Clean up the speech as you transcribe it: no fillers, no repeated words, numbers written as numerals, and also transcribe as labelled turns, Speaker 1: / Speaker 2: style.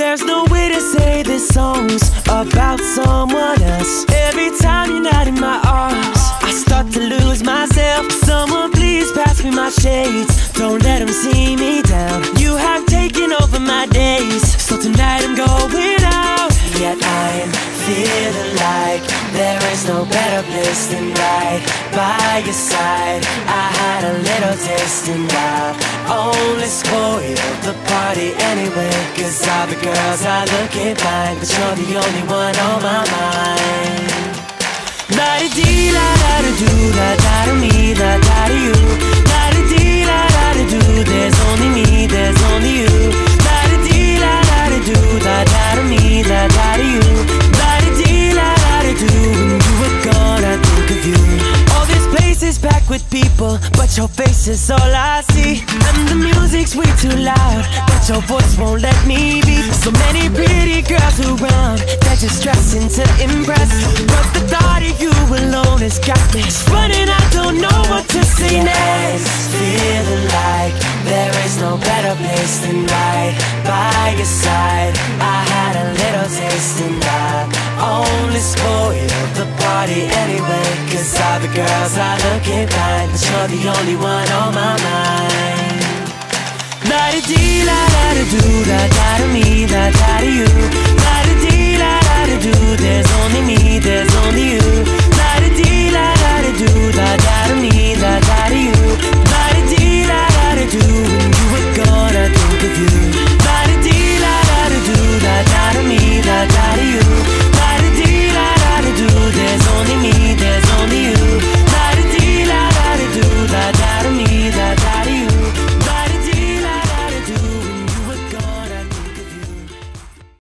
Speaker 1: There's no way to say this song's about someone else. Every time you're not in my arms, I start to lose myself. Someone please pass me my shades, don't let them see me down. You have taken over my days, so tonight I'm going out. Yet I'm feeling like there is no better place than right by your side. I had a little taste and I only spoiled the party anyway, 'cause all the girls are looking fine, but you're the only one on my mind. La-di-dee, la-da-da-do, la-da-da-me, la-da-da-you. La-di-dee, la-da-da-do, there's only me, there's only you. La-di-dee, la-da-da-do, la-da-da-me, la-da-da-you. La-di-dee, la-da-da-do, when you were gone I think of you. All this place is packed with people, but your face is all I see. And the music's way too loud, but your voice won't let me be. So many pretty girls around, they're just dressing to impress, but the thought of you alone has got me running. I don't know what to say next. Feeling like there is no better place than right by your side. I had a little taste and I only spoiled the party anyway, 'cause all the girls are looking fine, but you're the only one on my mind. La-di-dee, la-da-da-do, la-da-da-me, la-da-da-you. La-di-dee, la-da-da-do, there's only me, there's only you.